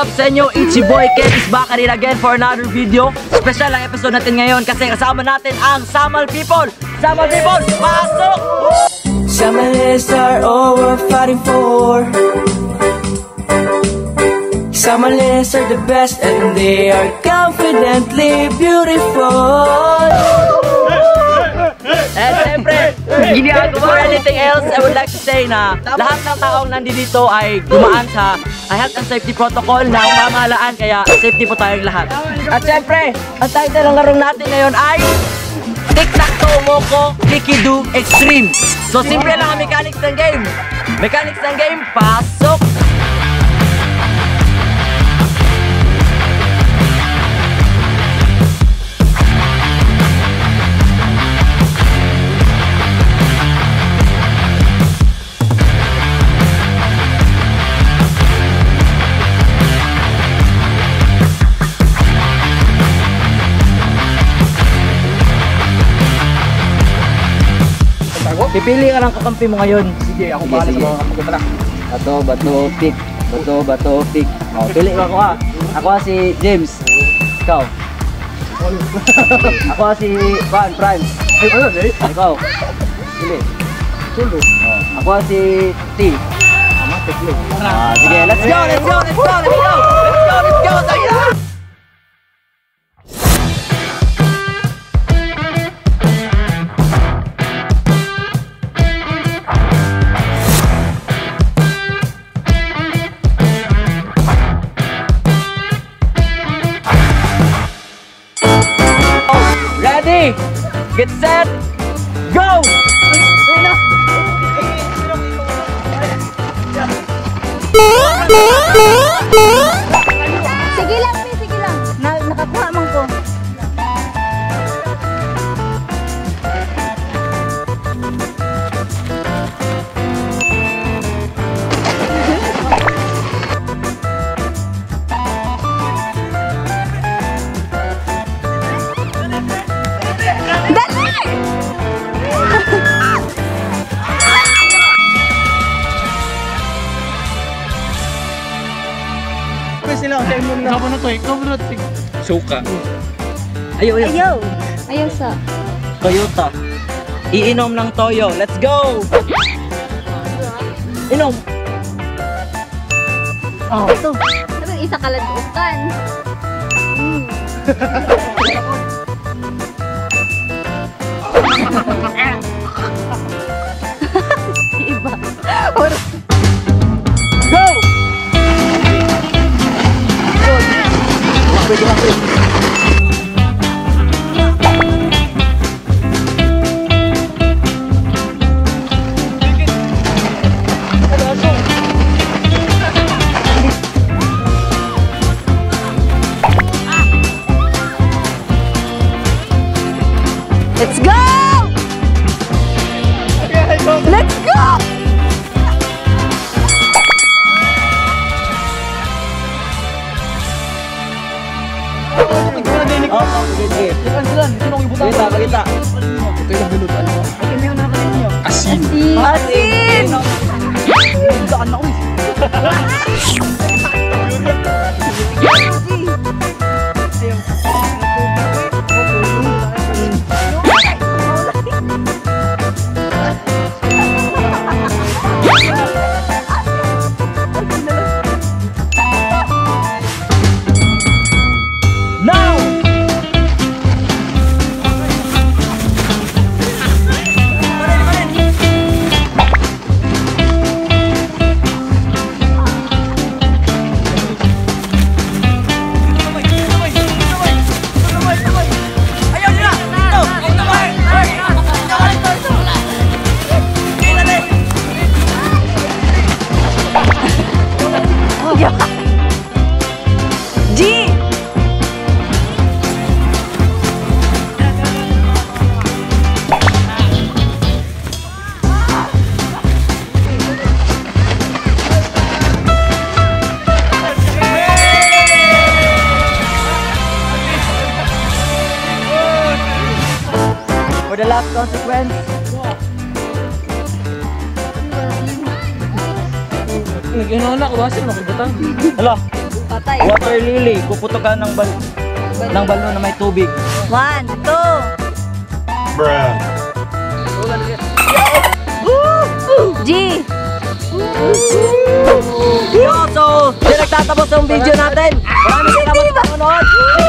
up sa inyo? It's your boy Ken is back again for another video. Special ang episode natin ngayon kasi kasama natin ang Samal people. Samal people, pasok! Samalists are all we're fighting for. Samalists are the best and they are confidently beautiful. And siyempre, before anything else, I would like to say na lahat ng taong nandito ay gumaan sa health and safety protocol ng pamahalaan, kaya safety po tayong lahat. At siyempre, ang title ng larong natin ngayon ay Tic-Tac-Toe Moko Kiki-Do Extreme. So simple lang ang mechanics ng game. Mechanics ng game, pasok! Pipili ka ng kakampi mo ngayon. Sige, ako bahala sa mga kakampi pala. Bato, pick. Bato, pick. Oh, pili ko ako ha. Ako si James. Ikaw. Ako si France. Ikaw. Pili. Tulo. Oh, ako si T. Teklo. Sige, let's go! Sige! Ready, get set, go! Sige lang, sige lang. Nakakuha man ko. Suka. Ayaw. Ayaw sa. Toyota. Iinom ng toyo. Let's go! Inom. Oh, ito. Sabi isa kaladukan. Iba. Go! Pwede. Let's go! Let's go! Sige. Pakita. Ito yung bilutan mo. Asin. Asin! Daan na uwi. For the last consequence. Nag-inuuna ko ba? Sino nakibutang? Hala, Patay. Water lily, puputukan ng balon na may tubig. 1, 2. G. So, nagtatapos ang video natin. Maraming salamat sa panonood.